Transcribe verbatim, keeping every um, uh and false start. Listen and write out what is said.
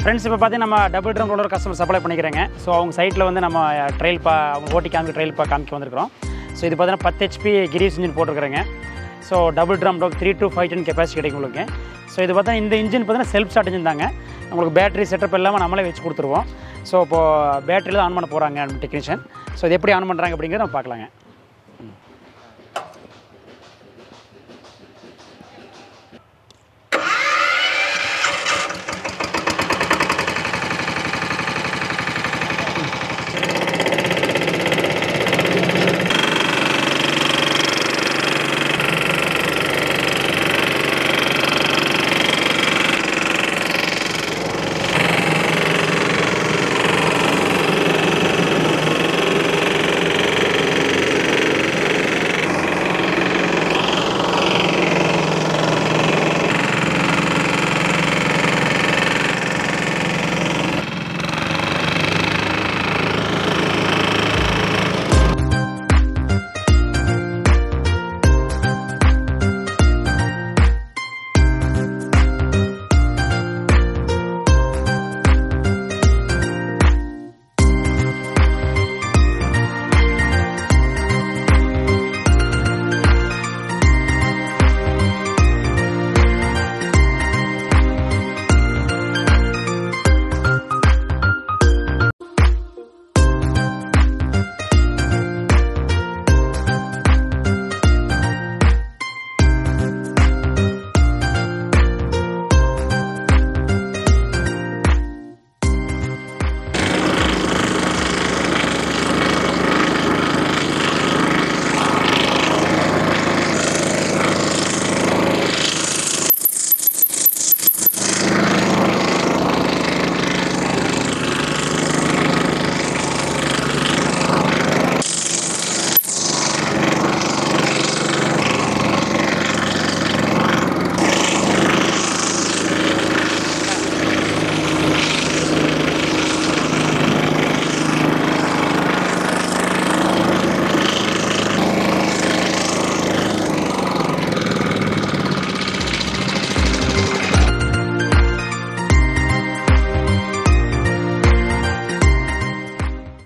Friends இப்போ பார்த்தீங்கன்னா நம்ம double drum roller customer supply பண்ணிக்கிறேங்க. ஸோ அவங்க சைட்டில் வந்து நம்ம ட்ரையல் பா அவங்க ஓட்டி காமிக்க ட்ரையல் பா காமிக்க வந்திருக்கிறோம். ஸோ இது பார்த்தீங்கன்னா பத்து ஹெச்பி கிரீஸ் இன்ஜின் போட்டிருக்கிறேங்க. ஸோ டபுள் ட்ரம் டோக் three to five ten capacity கிடைக்கும் உங்களுக்கு. ஸோ இது பார்த்தீங்கன்னா இந்த இன்ஜின் பார்த்தீங்கன்னா செல்ஃப் ஸ்டார்ட் இன்ஜின் தாங்க. உங்களுக்கு பேட்டரி செட்டப் எல்லாமே நம்மளே வச்சு கொடுத்துருவோம். ஸோ இப்போது பேட்டரியில் தான் ஆன் பண்ண போகிறாங்க டெக்னீஷியன். ஸோ இது எப்படி ஆன் பண்ணுறாங்க அப்படிங்கிறத நம்ம பார்க்கலாங்க.